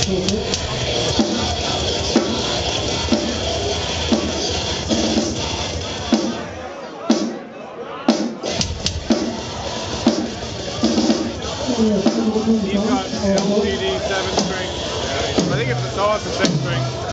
He's got LCD 7 string. I think it's a 6 string.